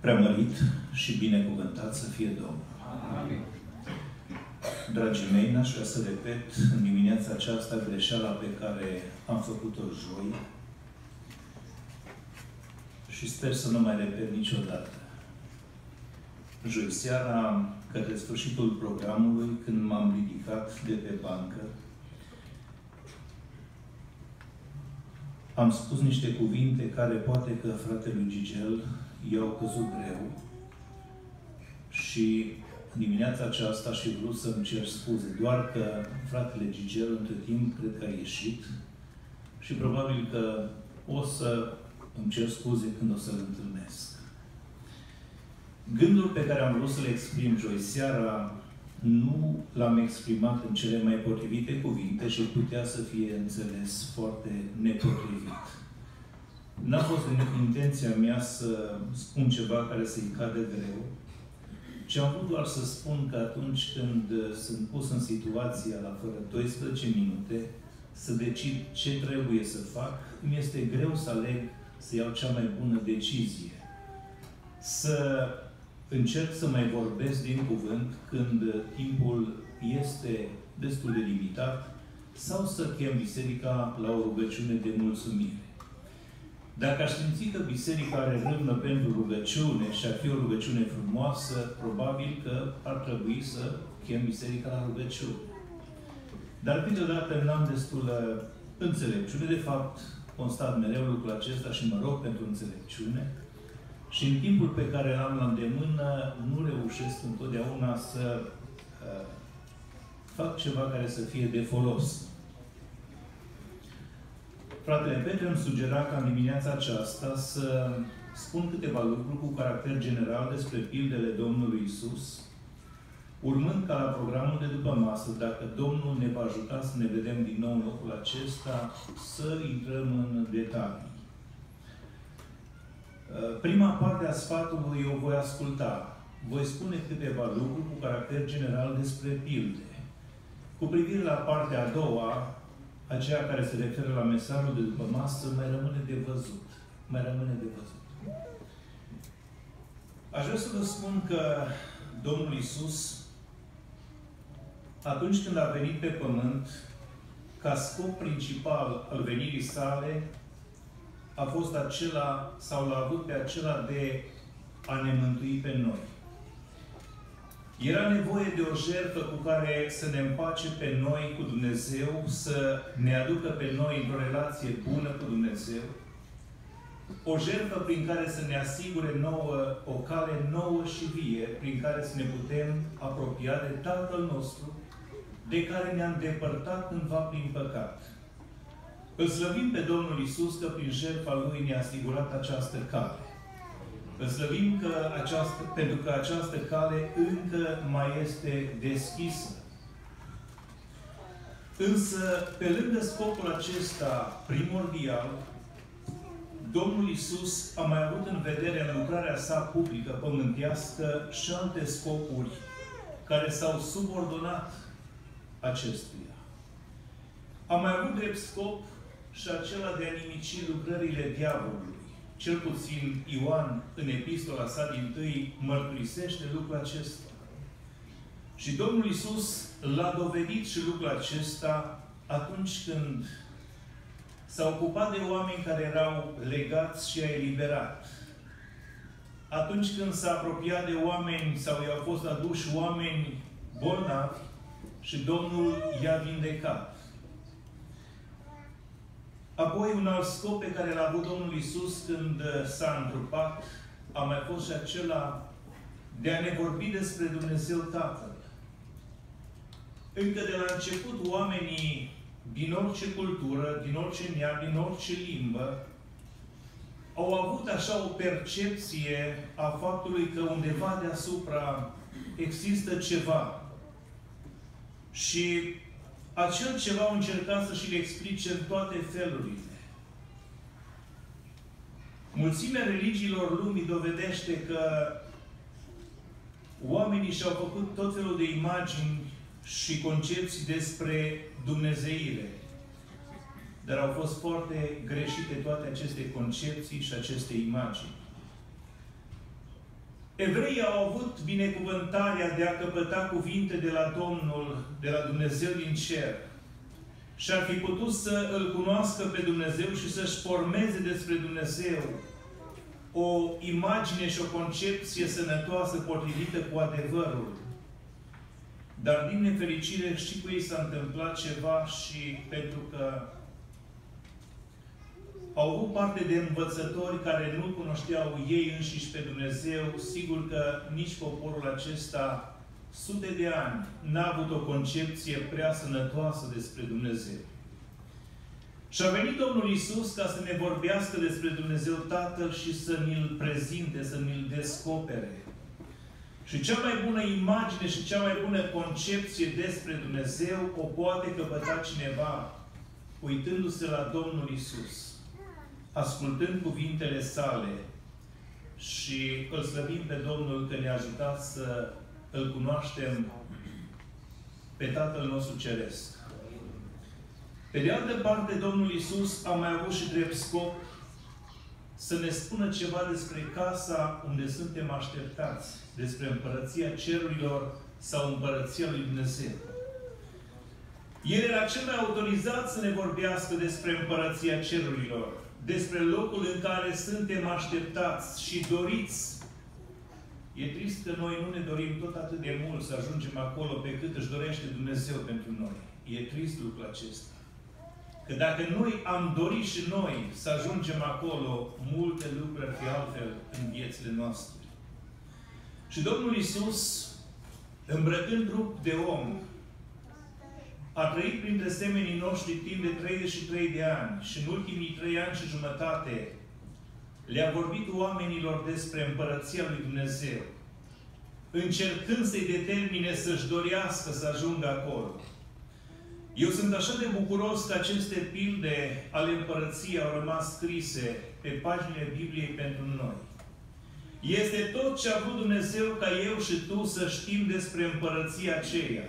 Preamărit și binecuvântat să fie Domnul. Amin. Dragii mei, n-aș vrea să repet în dimineața aceasta greșeala pe care am făcut-o joi și sper să nu mai repet niciodată. Joi seara, către sfârșitul programului, când m-am ridicat de pe bancă, am spus niște cuvinte care poate că fratelui Gigel i-au căzut greu și dimineața aceasta aș fi vrut să-mi cer scuze. Doar că fratele Gigel, între timp, cred că a ieșit și probabil că o să îmi cer scuze când o să-l întâlnesc. Gândul pe care am vrut să le exprim joi seara nu l-am exprimat în cele mai potrivite cuvinte și putea să fie înțeles foarte nepotrivit. N-a fost intenția mea să spun ceva care să-i cadă greu, ci am vrut doar să spun că atunci când sunt pus în situația la fără 12 minute să decid ce trebuie să fac, îmi este greu să aleg să iau cea mai bună decizie. Să încerc să mai vorbesc din cuvânt când timpul este destul de limitat sau să chem biserica la o rugăciune de mulțumire. Dacă aș simți că biserica are râvnă pentru rugăciune și ar fi o rugăciune frumoasă, probabil că ar trebui să chem biserica la rugăciune. Dar câteodată n-am destulă înțelepciune. De fapt, constat mereu lucrul acesta și mă rog pentru înțelepciune. Și în timpul pe care l-am la îndemână, nu reușesc întotdeauna să fac ceva care să fie de folos. Fratele Petre îmi sugera ca în dimineața aceasta să spun câteva lucruri cu caracter general despre pildele Domnului Iisus, urmând ca la programul de după masă, dacă Domnul ne va ajuta să ne vedem din nou în locul acesta, să intrăm în detalii. Prima parte a sfatului o voi asculta. Voi spune câteva lucruri cu caracter general despre pilde. Cu privire la partea a doua, aceea care se referă la mesajul de după masă, mai rămâne de văzut. Mai rămâne de văzut. Aș vrea să vă spun că Domnul Iisus, atunci când a venit pe pământ, ca scop principal al venirii sale, a fost acela, sau l-a avut pe acela de a ne mântui pe noi. Era nevoie de o jertfă cu care să ne împace pe noi cu Dumnezeu, să ne aducă pe noi într-o relație bună cu Dumnezeu, o jertfă prin care să ne asigure nouă o cale nouă și vie, prin care să ne putem apropia de Tatăl nostru, de care ne-a îndepărtat cândva prin păcat. Îl slăvim pe Domnul Iisus că prin jertfa Lui ne-a asigurat această cale. Îl slăvim pentru că această cale încă mai este deschisă. Însă, pe lângă scopul acesta primordial, Domnul Iisus a mai avut în vedere în lucrarea sa publică, pământească, și alte scopuri care s-au subordonat acestuia. A mai avut drept scop și acela de a nimici lucrările diavolului. Cel puțin Ioan, în epistola sa dintâi, mărturisește lucrul acesta. Și Domnul Iisus l-a dovedit și lucrul acesta atunci când s-a ocupat de oameni care erau legați și a eliberat. Atunci când s-a apropiat de oameni sau i-au fost aduși oameni bolnavi și Domnul i-a vindecat. Apoi, un alt scop pe care l-a avut Domnul Iisus când s-a întrupat a mai fost și acela de a ne vorbi despre Dumnezeu Tatăl. Încă de la început, oamenii din orice cultură, din orice neam, din orice limbă, au avut așa o percepție a faptului că undeva deasupra există ceva. Și acel ceva au încercat să și le explice în toate felurile. Mulțimea religiilor lumii dovedește că oamenii și-au făcut tot felul de imagini și concepții despre dumnezeire. Dar au fost foarte greșite toate aceste concepții și aceste imagini. Evreii au avut binecuvântarea de a căpăta cuvinte de la Domnul, de la Dumnezeu din cer. Și ar fi putut să îl cunoască pe Dumnezeu și să-și formeze despre Dumnezeu o imagine și o concepție sănătoasă, potrivită cu adevărul. Dar, din nefericire, și cu ei s-a întâmplat ceva și pentru că au avut parte de învățători care nu cunoșteau ei înșiși pe Dumnezeu, sigur că nici poporul acesta, sute de ani, n-a avut o concepție prea sănătoasă despre Dumnezeu. Și a venit Domnul Iisus ca să ne vorbească despre Dumnezeu Tatăl și să ni-L prezinte, să ni-L descopere. Și cea mai bună imagine și cea mai bună concepție despre Dumnezeu o poate căpăta cineva uitându-se la Domnul Iisus, ascultând cuvintele sale și îl slăvim pe Domnul că ne-a ajutat să îl cunoaștem pe Tatăl nostru Ceresc. Pe de altă parte, Domnul Iisus a mai avut și drept scop să ne spună ceva despre casa unde suntem așteptați, despre Împărăția Cerurilor sau Împărăția lui Dumnezeu. El era cel mai autorizat să ne vorbească despre Împărăția Cerurilor, despre locul în care suntem așteptați și doriți. E trist că noi nu ne dorim tot atât de mult să ajungem acolo pe cât își dorește Dumnezeu pentru noi. E trist lucrul acesta. Că dacă noi am dorit și noi să ajungem acolo, multe lucruri ar fi altfel în viețile noastre. Și Domnul Iisus, îmbrăcând trup de om, a trăit printre semenii noștri timp de 33 de ani și în ultimii 3 ani și jumătate le-a vorbit oamenilor despre Împărăția lui Dumnezeu, încercând să-i determine să-și dorească să ajungă acolo. Eu sunt așa de bucuros că aceste pilde ale Împărăției au rămas scrise pe paginile Bibliei pentru noi. Este tot ce a vrut Dumnezeu ca eu și tu să știm despre Împărăția aceea.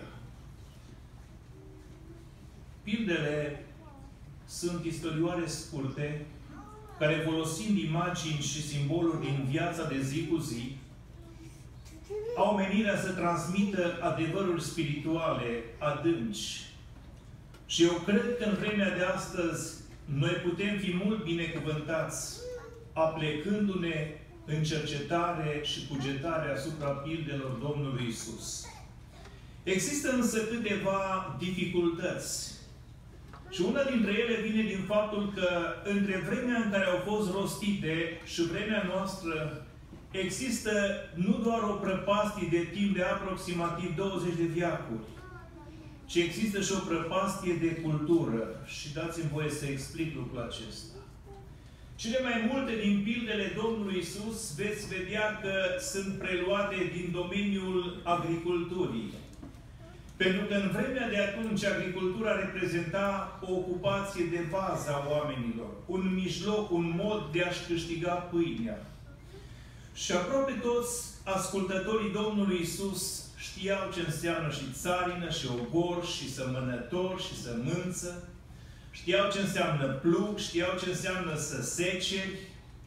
Pildele sunt istorioare scurte, care, folosind imagini și simboluri din viața de zi cu zi, au menirea să transmită adevăruri spirituale adânci. Și eu cred că în vremea de astăzi noi putem fi mult binecuvântați aplecându-ne în cercetare și cugetare asupra pildelor Domnului Iisus. Există însă câteva dificultăți. Și una dintre ele vine din faptul că între vremea în care au fost rostite și vremea noastră există nu doar o prăpastie de timp de aproximativ 20 de veacuri, ci există și o prăpastie de cultură. Și dați-mi voie să explic lucrul acesta. Cele mai multe din pildele Domnului Iisus veți vedea că sunt preluate din domeniul agriculturii. Pentru că în vremea de atunci agricultura reprezenta o ocupație de bază a oamenilor, un mijloc, un mod de a-și câștiga pâinea. Și aproape toți ascultătorii Domnului Iisus știau ce înseamnă și țarină, și ogor, și sămănător, și sămânță. Știau ce înseamnă plug, știau ce înseamnă să seceri.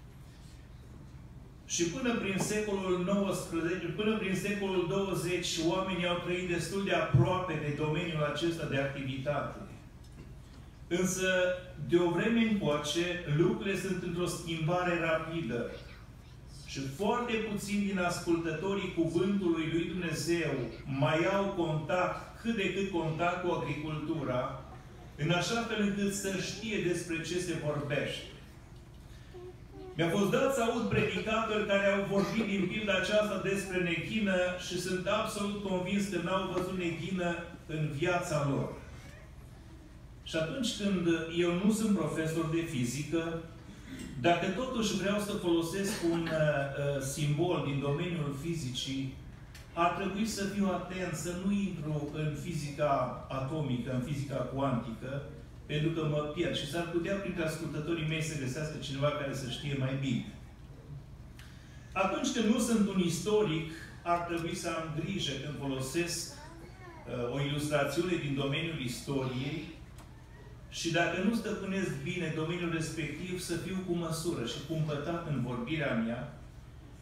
Și până prin secolul XIX, până prin secolul 20, oamenii au trăit destul de aproape de domeniul acesta de activitate. Însă, de o vreme încoace, lucrurile sunt într-o schimbare rapidă. Și foarte puțini din ascultătorii Cuvântului lui Dumnezeu mai au contact, cât de cât contact cu agricultura, în așa fel încât să știe despre ce se vorbește. Mi-a fost dat să aud predicatori care au vorbit din pilda aceasta despre neghină și sunt absolut convins că n-au văzut neghină în viața lor. Și atunci când eu nu sunt profesor de fizică, dacă totuși vreau să folosesc un simbol din domeniul fizicii, ar trebui să fiu atent, să nu intru în fizica atomică, în fizica cuantică, pentru că mă pierd și s-ar putea printre ascultătorii mei să găsească cineva care să știe mai bine. Atunci când nu sunt un istoric, ar trebui să am grijă când folosesc o ilustrațiune din domeniul istoriei și dacă nu stăpânesc bine domeniul respectiv, să fiu cu măsură și cumpătat în vorbirea mea,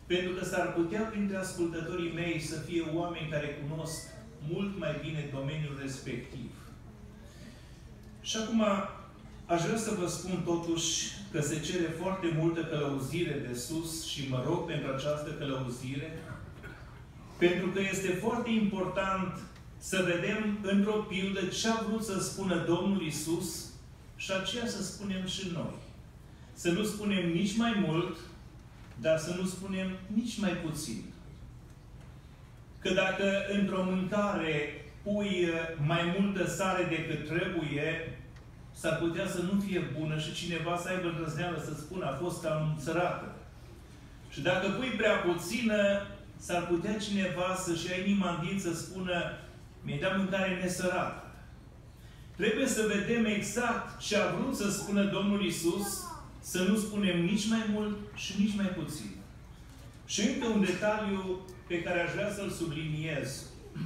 Pentru că s-ar putea printre ascultătorii mei să fie oameni care cunosc mult mai bine domeniul respectiv. Și acum aș vrea să vă spun totuși că se cere foarte multă călăuzire de sus și mă rog pentru această călăuzire, pentru că este foarte important să vedem într-o pildă ce a vrut să spună Domnul Iisus și aceea să spunem și noi. Să nu spunem nici mai mult, dar să nu spunem nici mai puțin. Că dacă într-o mâncare pui mai multă sare decât trebuie, s-ar putea să nu fie bună și cineva să aibă îndrăzneală să spună a fost cam sărată. Și dacă pui prea puțină, s-ar putea cineva să-și ia inima în din să spună mi-ai dat mâncare nesărată. Trebuie să vedem exact ce a vrut să spună Domnul Iisus, să nu spunem nici mai mult și nici mai puțin. Și încă un detaliu pe care aș vrea să-l subliniez.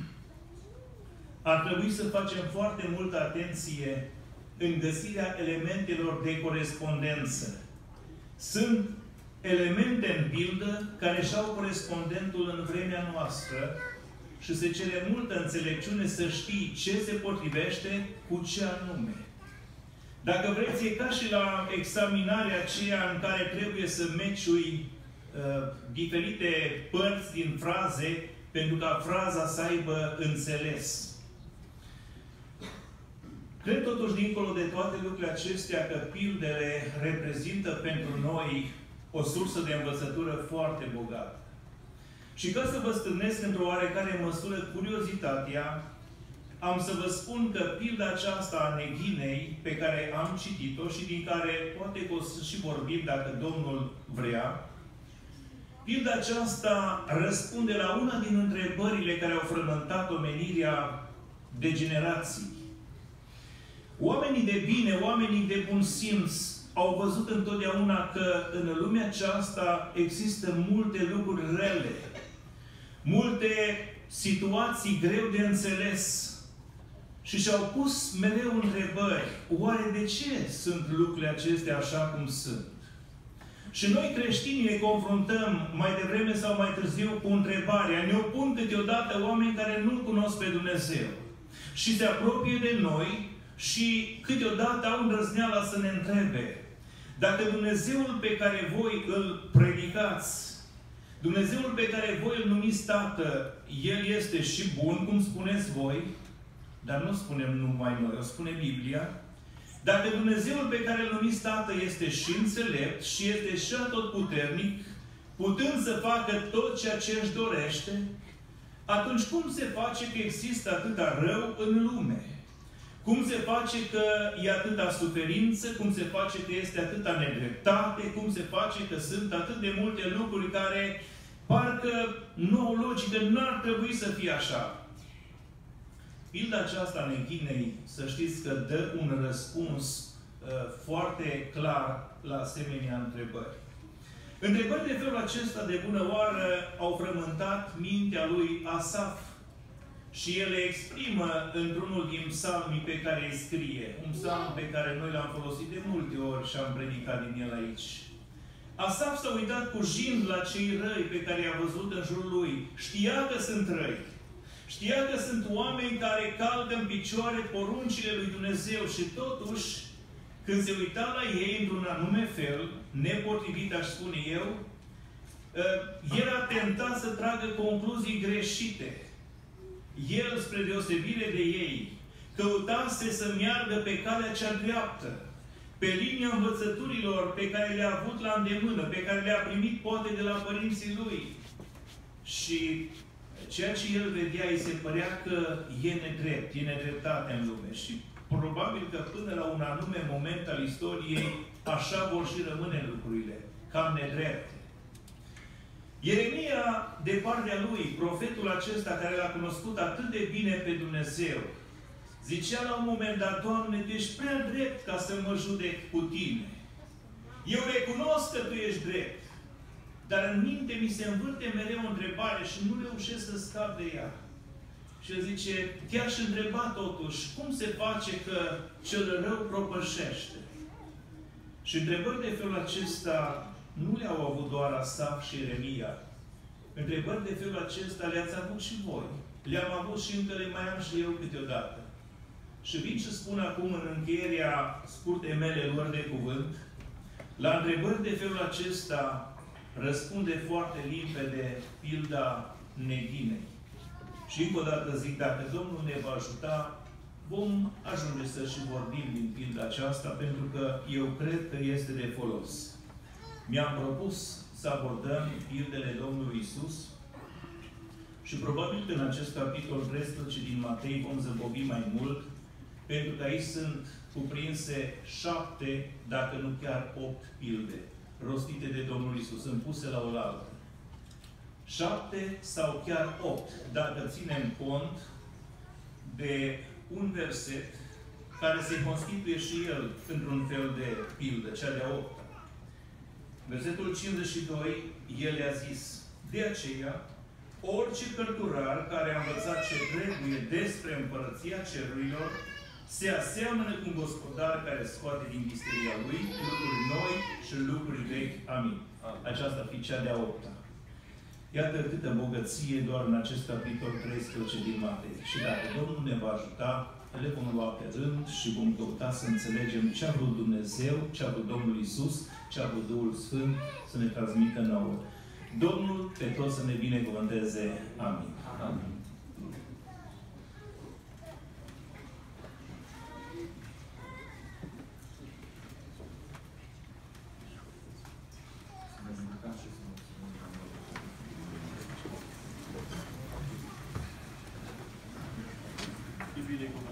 Ar trebui să facem foarte multă atenție în găsirea elementelor de corespondență. Sunt elemente în pildă care și-au corespondentul în vremea noastră și se cere multă înțelepciune să știi ce se potrivește cu ce anume. Dacă vreți, e ca și la examinarea aceea în care trebuie să meciui diferite părți din fraze pentru ca fraza să aibă înțeles. Cred totuși, dincolo de toate lucrurile acestea, că pildele reprezintă pentru noi o sursă de învățătură foarte bogată. Și ca să vă stârnesc într-o oarecare măsură curiozitatea, am să vă spun că pilda aceasta a neghinei, pe care am citit-o și din care poate că o să și vorbim dacă Domnul vrea, pilda aceasta răspunde la una din întrebările care au frământat omenirea de generații. Oamenii de bine, oamenii de bun simț, au văzut întotdeauna că în lumea aceasta există multe lucruri rele, multe situații greu de înțeles și și-au pus mereu întrebări. Oare de ce sunt lucrurile acestea așa cum sunt? Și noi creștinii ne confruntăm mai devreme sau mai târziu cu întrebarea. Ne opun câteodată oameni care nu-L cunosc pe Dumnezeu și se apropie de noi și câteodată au îndrăzneala să ne întrebe dacă Dumnezeul pe care voi îl predicați, Dumnezeul pe care voi îl numiți Tată, El este și bun, cum spuneți voi, dar nu spunem numai noi, o spune Biblia. Dacă Dumnezeul pe care îl numiți Tată este și înțelept și este și atotputernic, putând să facă tot ceea ce își dorește, atunci cum se face că există atâta rău în lume? Cum se face că e atâta suferință? Cum se face că este atâta nedreptate? Cum se face că sunt atât de multe lucruri care parcă nu au logică, nu ar trebui să fie așa? Pilda aceasta neghinei, să știți că dă un răspuns foarte clar la asemenea întrebări. Întrebări de felul acesta de bună oară au frământat mintea lui Asaf. Și el le exprimă într-unul din psalmii pe care îi scrie. Un psalm pe care noi l-am folosit de multe ori și am predicat din el aici. Asaf s-a uitat cu jind la cei răi pe care i-a văzut în jurul lui. Știa că sunt răi. Știa că sunt oameni care calcă în picioare poruncile lui Dumnezeu și totuși, când se uita la ei într-un anume fel, nepotrivit, aș spune eu, era tentat să tragă concluzii greșite. El, spre deosebire de ei, căutase să meargă pe calea cea dreaptă, pe linia învățăturilor pe care le-a avut la îndemână, pe care le-a primit poate de la părinții lui. Și ceea ce el vedea, îi se părea că e nedrept, e nedreptate în lume. Și probabil că până la un anume moment al istoriei, așa vor și rămâne lucrurile, cam nedrepte. Ieremia, de partea lui, profetul acesta care l-a cunoscut atât de bine pe Dumnezeu, zicea la un moment dat: Doamne, Tu ești prea drept ca să mă judec cu Tine. Eu recunosc că Tu ești drept, dar în minte mi se învârte mereu o întrebare și nu reușesc să scap de ea. Și el zice: te-aș întreba totuși, cum se face că cel rău propășește? Și întrebări de felul acesta nu le-au avut doar Asaf și Ieremia. Întrebări de felul acesta le-ați avut și voi. Le-am avut și încă le mai am și eu câteodată. Și vin și spun acum în încheierea scurtei mele luări de cuvânt, la întrebări de felul acesta răspunde foarte limpede pilda neghinei. Și încă o dată zic, dacă Domnul ne va ajuta, vom ajunge să și vorbim din pilda aceasta, pentru că eu cred că este de folos. Mi-am propus să abordăm pildele Domnului Iisus și probabil că în acest capitol 13 din Matei vom zăbovi mai mult, pentru că aici sunt cuprinse 7, dacă nu chiar 8 pilde rostite de Domnul Iisus, sunt puse la oaltă. 7 sau chiar 8, dacă ținem cont de un verset care se constituie și el într-un fel de pildă, cea de-a 8-a. Versetul 52, el le-a zis, de aceea, orice cărturar care a învățat ce trebuie despre împărăția cerurilor, se aseamănă cu un gospodar care scoate din visteria lui lucruri noi și lucruri vechi. Amin. Aceasta fi cea de-a 8-a. Iată câtă bogăție doar în acest capitol 13 din Matei. Și dacă Domnul ne va ajuta, le vom lua pe rând și vom căuta să înțelegem ce a vrut Dumnezeu, ce a vrut Domnul Iisus, ce a vrut Duhul Sfânt să ne transmită nouă. Domnul pe toți să ne binecuvânteze. Amin. Amin.